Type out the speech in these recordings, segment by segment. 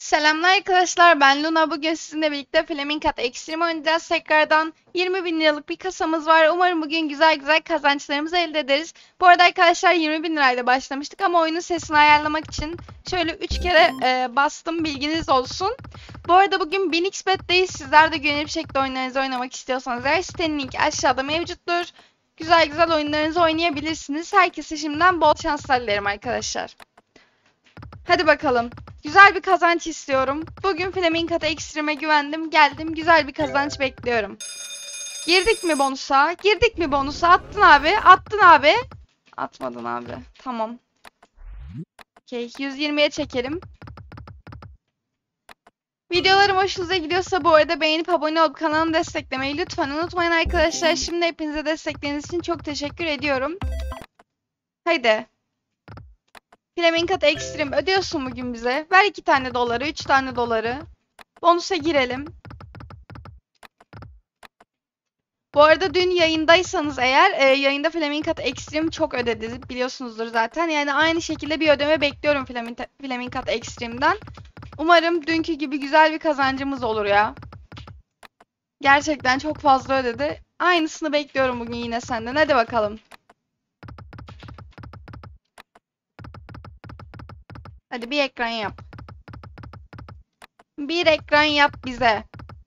Selamlar arkadaşlar, ben Luna. Bugün sizinle birlikte Flaming Cat Extreme oynayacağız. Tekrardan 20 bin liralık bir kasamız var. Umarım bugün güzel güzel kazançlarımızı elde ederiz. Bu arada arkadaşlar 20 bin lirayla başlamıştık ama oyunun sesini ayarlamak için şöyle 3 kere bastım, bilginiz olsun. Bu arada bugün 1000 XP'deyiz. Sizler de güvenilir bir şekilde oyunlarınızı oynamak istiyorsanız eğer sitenin linki aşağıda mevcuttur. Güzel güzel oyunlarınızı oynayabilirsiniz. Herkese şimdiden bol şanslar dilerim arkadaşlar. Hadi bakalım. Güzel bir kazanç istiyorum. Bugün Flaming Cat'a Extreme'e güvendim. Geldim. Güzel bir kazanç bekliyorum. Girdik mi bonusa? Girdik mi bonusa? Attın abi. Attın abi. Atmadın abi. Tamam. Okey. 120'ye çekelim. Videolarım hoşunuza gidiyorsa bu arada beğenip abone olup kanalımı desteklemeyi lütfen unutmayın arkadaşlar. Şimdi hepinize destekleriniz için çok teşekkür ediyorum. Haydi. Flaming Cat Extreme ödüyorsun bugün bize. Ver 2 tane doları, 3 tane doları. Bonusa girelim. Bu arada dün yayındaysanız eğer yayında Flaming Cat Extreme çok ödedi, biliyorsunuzdur zaten. Yani aynı şekilde bir ödeme bekliyorum Flaming Cat Extreme'den. Umarım dünkü gibi güzel bir kazancımız olur ya. Gerçekten çok fazla ödedi. Aynısını bekliyorum bugün yine senden. Hadi bakalım. Hadi bir ekran yap. Bir ekran yap bize.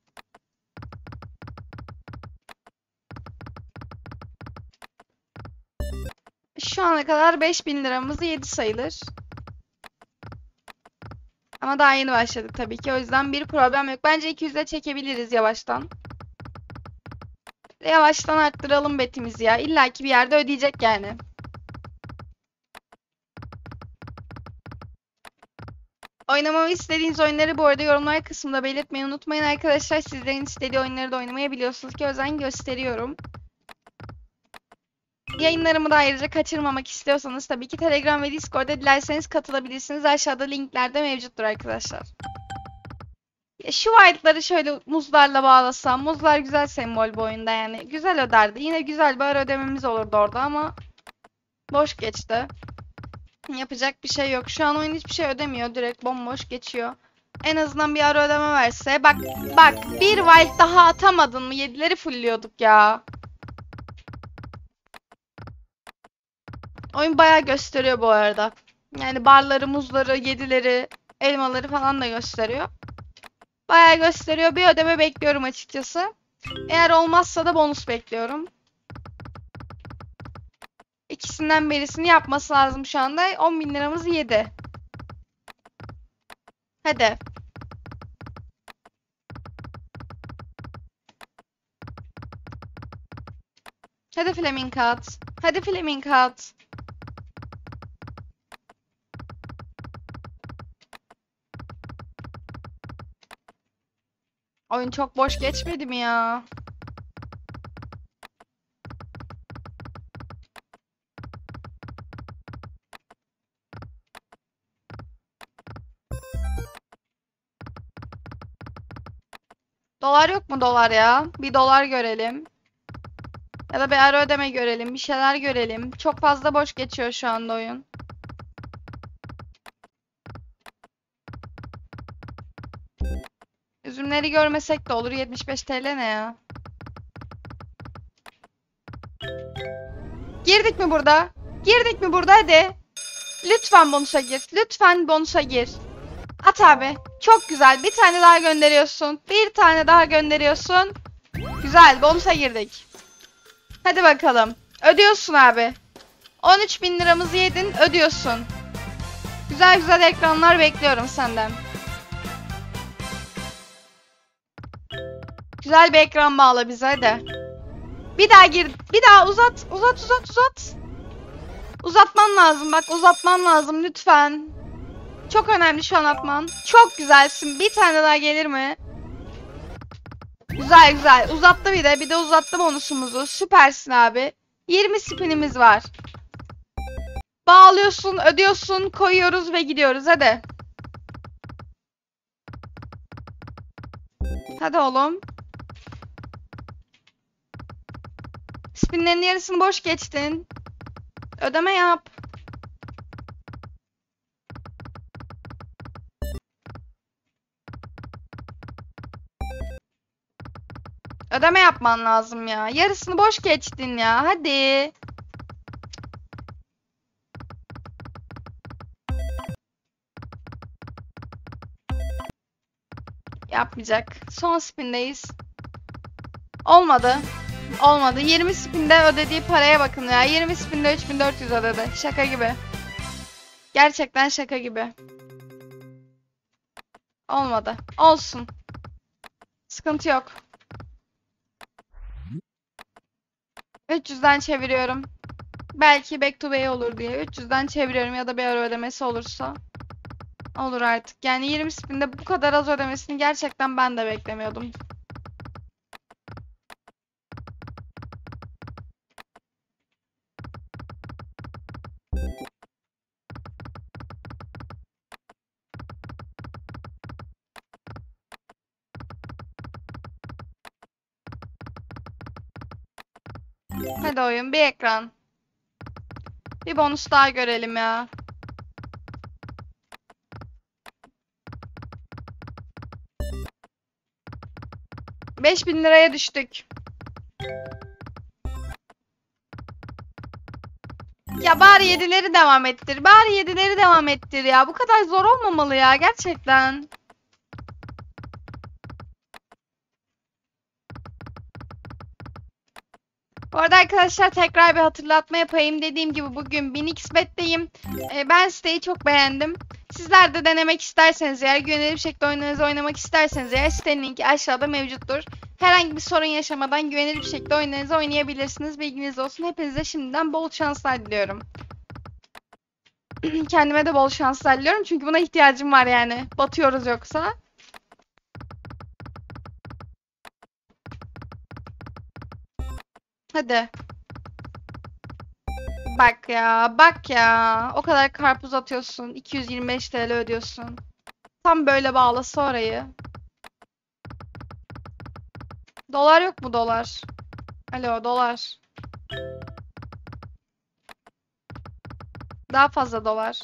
Şu ana kadar 5000 liramızı yedi sayılır. Ama daha yeni başladık tabii ki. O yüzden bir problem yok. Bence 200'e çekebiliriz yavaştan. Yavaştan arttıralım betimizi ya. İlla ki bir yerde ödeyecek yani. Oynamamı istediğiniz oyunları bu arada yorumlar kısmında belirtmeyi unutmayın arkadaşlar. Sizlerin istediği oyunları da oynamaya biliyorsunuz ki özen gösteriyorum. Yayınlarımı da ayrıca kaçırmamak istiyorsanız tabii ki Telegram ve Discord'da dilerseniz katılabilirsiniz. Aşağıda linklerde mevcuttur arkadaşlar. Şu white'ları şöyle muzlarla bağlasam. Muzlar güzel sembol bu oyunda yani. Güzel öderdi. Yine güzel bir ara ödememiz olurdu orada ama boş geçti. Yapacak bir şey yok. Şu an oyun hiçbir şey ödemiyor. Direkt bomboş geçiyor. En azından bir ara ödeme verse. Bak bak, bir wild daha atamadın mı? 7'leri fullliyorduk ya. Oyun bayağı gösteriyor bu arada. Yani barları, muzları, 7'leri, elmaları falan da gösteriyor. Bayağı gösteriyor. Bir ödeme bekliyorum açıkçası. Eğer olmazsa da bonus bekliyorum. İkisinden birisini yapması lazım şu anda. 10 bin liramızı yedi. Hadi. Hadi Flaming Cat. Hadi Flaming Cat. Oyun çok boş geçmedi mi ya? Dolar yok mu dolar ya? Bir dolar görelim. Ya da bir ara ödeme görelim. Bir şeyler görelim. Çok fazla boş geçiyor şu anda oyun. Üzümleri görmesek de olur. 75 TL ne ya? Girdik mi burada? Girdik mi burada? Hadi. Lütfen bonusa gir. Lütfen bonusa gir. At abi. Çok güzel. Bir tane daha gönderiyorsun. Bir tane daha gönderiyorsun. Güzel. Bonusa girdik. Hadi bakalım. Ödüyorsun abi. 13 bin liramızı yedin. Ödüyorsun. Güzel güzel ekranlar bekliyorum senden. Güzel bir ekran bağla bize hadi. Bir daha gir. Bir daha uzat. Uzat uzat uzat. Uzatman lazım. Bak uzatman lazım lütfen. Çok önemli şu an atman. Çok güzelsin. Bir tane daha gelir mi? Güzel güzel. Uzattı bir de. Bir de uzattı bonusumuzu. Süpersin abi. 20 spinimiz var. Bağlıyorsun, ödüyorsun, koyuyoruz ve gidiyoruz. Hadi. Hadi oğlum. Spinlerin yarısını boş geçtin. Ödeme yap. Ödeme yapman lazım ya. Yarısını boş geçtin ya. Hadi. Yapmayacak. Son spindeyiz. Olmadı. Olmadı. 20 spinde ödediği paraya bakın ya. 20 spinde 3400 ödedi. Şaka gibi. Gerçekten şaka gibi. Olmadı. Olsun. Sıkıntı yok. 300'den çeviriyorum. Belki back to bay olur diye. 300'den çeviriyorum ya da bir ara ödemesi olursa. Olur artık. Yani 20 spinde bu kadar az ödemesini gerçekten ben de beklemiyordum. Hadi oyun bir ekran. Bir bonus daha görelim ya. 5000 liraya düştük. Ya bari 7'leri devam ettir. Bari 7'leri devam ettir ya. Bu kadar zor olmamalı ya gerçekten. Bu arada arkadaşlar tekrar bir hatırlatma yapayım. Dediğim gibi bugün 1000xbet'teyim. Ben siteyi çok beğendim. Sizler de denemek isterseniz eğer, güvenilir bir şekilde oyunlarınızı oynamak isterseniz eğer sitenin linki aşağıda mevcuttur. Herhangi bir sorun yaşamadan güvenilir bir şekilde oyunlarınızı oynayabilirsiniz. Bilginiz olsun. Hepinize şimdiden bol şanslar diliyorum. Kendime de bol şanslar diliyorum. Çünkü buna ihtiyacım var yani. Batıyoruz yoksa. Hadi. Bak ya, bak ya. O kadar karpuz atıyorsun. 225 TL ödüyorsun. Tam böyle bağlasa orayı. Dolar yok mu dolar? Alo dolar. Daha fazla dolar.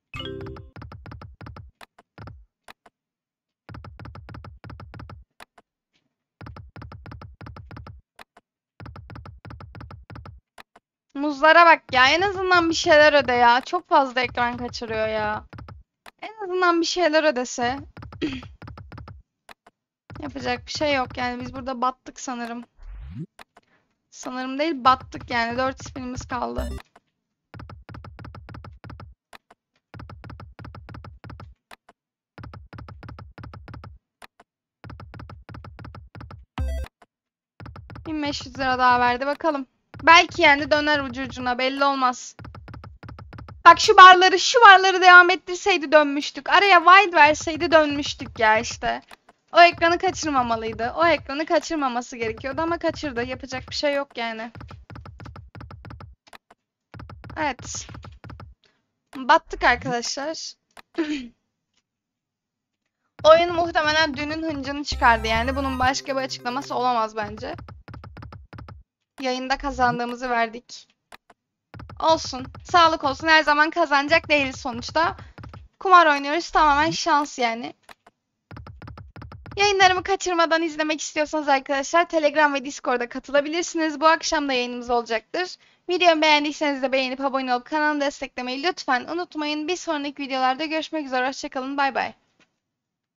Muzlara bak ya. En azından bir şeyler öde ya. Çok fazla ekran kaçırıyor ya. En azından bir şeyler ödese. Yapacak bir şey yok. Yani biz burada battık sanırım. Sanırım değil battık yani. 4 spinimiz kaldı. $1500 daha verdi bakalım. Belki yani döner ucu ucuna belli olmaz. Bak şu barları devam ettirseydi dönmüştük. Araya wide verseydi dönmüştük ya işte. O ekranı kaçırmamalıydı. O ekranı kaçırmaması gerekiyordu ama kaçırdı. Yapacak bir şey yok yani. Evet. Battık arkadaşlar. Oyun muhtemelen dünün hıncını çıkardı yani. Bunun başka bir açıklaması olamaz bence. Yayında kazandığımızı verdik. Olsun. Sağlık olsun. Her zaman kazanacak değiliz sonuçta. Kumar oynuyoruz. Tamamen şans yani. Yayınlarımı kaçırmadan izlemek istiyorsanız arkadaşlar Telegram ve Discord'a katılabilirsiniz. Bu akşam da yayınımız olacaktır. Videomu beğendiyseniz de beğenip abone olup kanalı desteklemeyi lütfen unutmayın. Bir sonraki videolarda görüşmek üzere. Hoşçakalın. Bay bay.